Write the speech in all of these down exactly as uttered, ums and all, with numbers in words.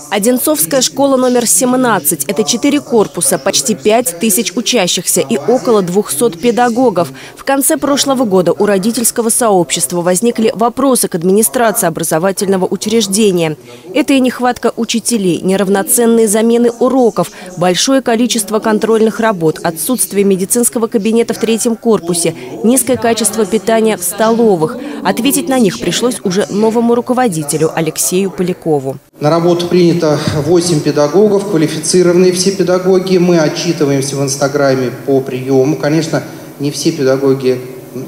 Одинцовская школа номер семнадцать – это четыре корпуса, почти пять тысяч учащихся и около двухсот педагогов. В конце прошлого года у родительского сообщества возникли вопросы к администрации образовательного учреждения. Это и нехватка учителей, неравноценные замены уроков, большое количество контрольных работ, отсутствие медицинского кабинета в третьем корпусе, низкое качество питания в столовых. Ответить на них пришлось уже новому руководителю Алексею Полякову. На работу принято восемь педагогов, квалифицированные все педагоги. Мы отчитываемся в Инстаграме по приему. Конечно, не все педагоги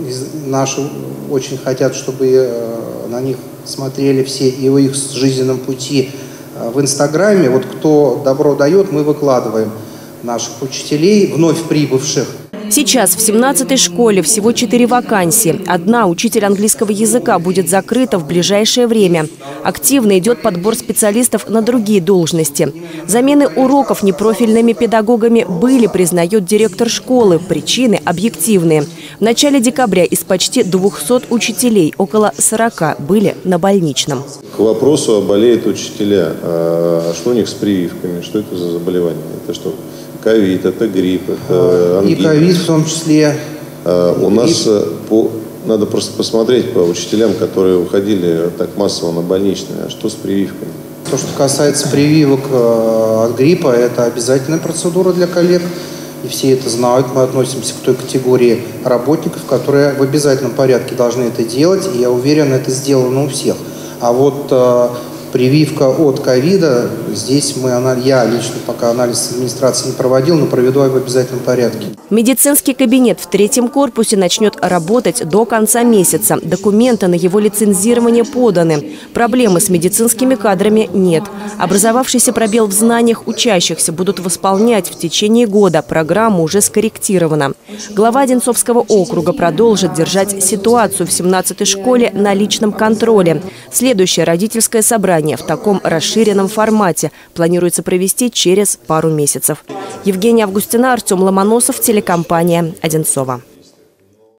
наши очень хотят, чтобы на них смотрели все и в их жизненном пути в Инстаграме. Вот кто добро дает, мы выкладываем наших учителей, вновь прибывших. Сейчас в семнадцатой школе всего четыре вакансии. Одна – учитель английского языка будет закрыта в ближайшее время. Активно идет подбор специалистов на другие должности. Замены уроков непрофильными педагогами были, признает директор школы. Причины объективные. В начале декабря из почти двухсот учителей около сорока были на больничном. К вопросу, болеют учителя. А что у них с прививками? Что это за заболевание? Это что? Ковид, это грипп, это ангина. И ковид в том числе. А, у нас по, надо просто посмотреть по учителям, которые уходили так массово на больничные. А что с прививками? То, что касается прививок от гриппа, это обязательная процедура для коллег. И все это знают. Мы относимся к той категории работников, которые в обязательном порядке должны это делать. И я уверен, это сделано у всех. А вот прививка от ковида, здесь мы, я лично пока анализ администрации не проводил, но проведу в обязательном порядке. Медицинский кабинет в третьем корпусе начнет работать до конца месяца. Документы на его лицензирование поданы. Проблемы с медицинскими кадрами нет. Образовавшийся пробел в знаниях учащихся будут восполнять в течение года. Программа уже скорректирована. Глава Одинцовского округа продолжит держать ситуацию в семнадцатой школе на личном контроле. Следующее родительское собрание в таком расширенном формате планируется провести через пару месяцев. Евгения Августина, Артем Ломоносов, телекомпания «Одинцова».